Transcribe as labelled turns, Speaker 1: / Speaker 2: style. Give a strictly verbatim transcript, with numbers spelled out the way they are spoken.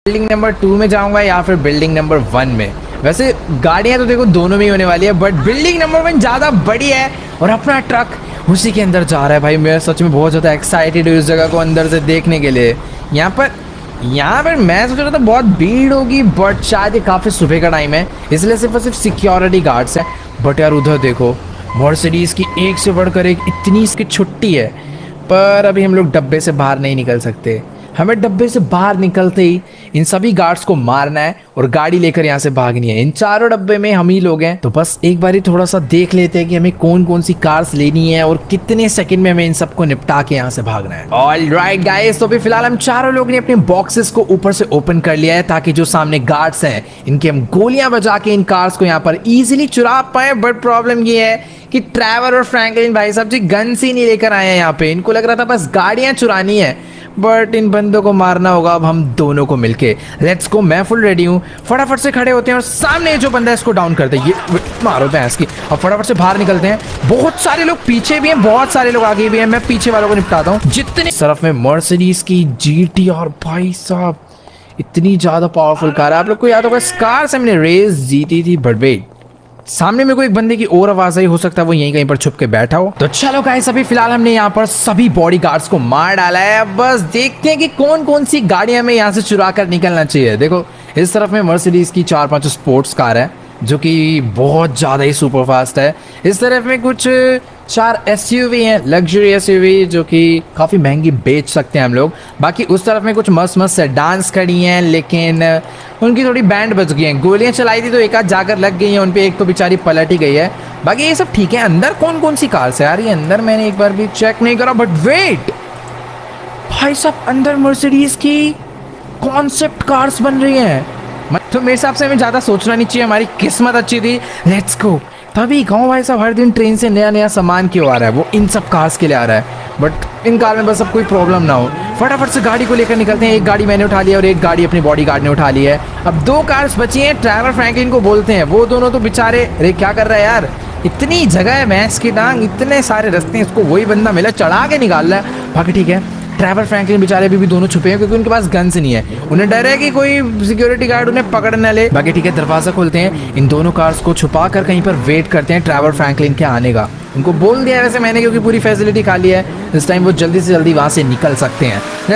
Speaker 1: Building number two में जाऊंगा या फिर बिल्डिंग नंबर वन में। वैसे गाड़ियां तो देखो दोनों में ही होने वाली है, बट बिल्डिंग नंबर वन ज़्यादा बड़ी है और अपना ट्रक उसी के अंदर जा रहा है। भाई मैं सच में बहुत ज़्यादा एक्साइटेड हूँ इस जगह को अंदर से देखने के लिए। यहाँ पर यहाँ पर मैं सोच रहा था बहुत भीड़ होगी, बट शायद ये काफ़ी सुबह का टाइम है इसलिए सिर्फ और सिर्फ सिक्योरिटी गार्ड्स हैं। बट यार उधर देखो मर्सिडीज़ की एक से बढ़कर एक इतनी इसकी छुट्टी है, पर अभी हम लोग डब्बे से बाहर नहीं निकल सकते। हमें डब्बे से बाहर निकलते ही इन सभी गार्ड्स को मारना है और गाड़ी लेकर यहाँ से भागनी है। इन चारों डब्बे में हम ही लोग हैं, तो बस एक बार ही थोड़ा सा देख लेते हैं कि हमें कौन कौन सी कार्स लेनी है और कितने सेकंड में हमें इन सबको निपटा के यहाँ से भागना है। ऑलराइट गाइस, तो अभी फिलहाल हम चारों लोग ने अपने बॉक्सेस को ऊपर से ओपन कर लिया है ताकि जो सामने गार्ड्स हैं इनके हम गोलियां बजा के इन कार्स को यहाँ पर इजीली चुरा पाए। बट प्रॉब्लम ये है कि ट्रैवर और फ्रैंकलिन भाई साहब जी गन्स ही नहीं लेकर आए हैं यहाँ पे। इनको लग रहा था बस गाड़ियां चुरानी है, बट इन बंदों को मारना होगा अब हम दोनों को मिलके। लेट्स गो, मैं फुल रेडी हूँ। फटाफट से खड़े होते हैं और सामने जो बंदा है इसको डाउन करते हैं। ये मारो भैंस की। और फटाफट से बाहर निकलते हैं। बहुत सारे लोग पीछे भी हैं, बहुत सारे लोग आगे भी हैं। मैं पीछे वालों को निपटाता हूँ। जितने तरफ में मर्सिडीज की जीटी और भाई साहब इतनी ज्यादा पावरफुल कार है। आप लोग को याद होगा इस कार से हमने रेस जीती थी। बट वेट, सामने में कोई एक बंदे की और आवाज आई, हो सकता है वो यहीं कहीं पर छुप के बैठा हो। तो चलो गाइस, अभी फिलहाल हमने यहाँ पर सभी बॉडीगार्ड्स को मार डाला है। अब बस देखते हैं कि कौन कौन सी गाड़ियां में यहाँ से चुरा कर निकलना चाहिए। देखो इस तरफ में मर्सिडीज की चार पांच स्पोर्ट्स कार है जो कि बहुत ज़्यादा ही सुपर फास्ट है। इस तरफ में कुछ चार एसयूवी हैं, लग्जरी एसयूवी, जो कि काफ़ी महंगी बेच सकते हैं हम लोग। बाकी उस तरफ में कुछ मस्त मस्त सेडान्स खड़ी हैं, लेकिन उनकी थोड़ी बैंड बच गई हैं। गोलियां चलाई थी तो एक आध जाकर लग गई हैं उन पे, एक तो बेचारी पलट ही गई है। बाकी ये सब ठीक है। अंदर कौन कौन सी कार्स है यार? ये अंदर मैंने एक बार भी चेक नहीं करा। बट वेट भाई साहब, अंदर मर्सिडीज की कॉन्सेप्ट कार्स बन रही हैं। तो मेरे हिसाब से हमें ज़्यादा सोचना नहीं चाहिए, हमारी किस्मत अच्छी थी। Let's go. तभी कहूँ भाई साहब, हर दिन ट्रेन से नया नया सामान क्यों आ रहा है? वो इन सब कार्स के लिए आ रहा है। बट इन कार में बस अब कोई प्रॉब्लम ना हो। फटाफट से गाड़ी को लेकर निकलते हैं। एक गाड़ी मैंने उठा लिया और एक गाड़ी अपनी बॉडीगार्ड ने उठा ली है। अब दो कार्स बची हैं। ट्रैवर फ्रैंकलिन को बोलते हैं, वो दोनों तो बेचारे, अरे क्या कर रहा है यार? इतनी जगह है भैंस की टांग, इतने सारे रास्ते हैं, इसको वही बंदा मिला चढ़ा के निकाल रहा है। बाकी ठीक है, ट्रैवर फ्रैंकलिन बेचारे अभी भी दोनों छुपे हैं क्योंकि उनके पास गन्स नहीं है। उन्हें डर है कि कोई सिक्योरिटी गार्ड उन्हें पकड़ न ले। बाकी ठीक है, दरवाजा खोलते हैं। इन दोनों कार्स को छुपा कर कहीं पर वेट करते हैं ट्रैवर फ्रैंकलिन के आने का। उनको बोल दिया है वैसे मैंने, क्योंकि पूरी फैसिलिटी खाली है। इस टाइम वो जल्दी से जल्दी वहाँ से निकल सकते हैं।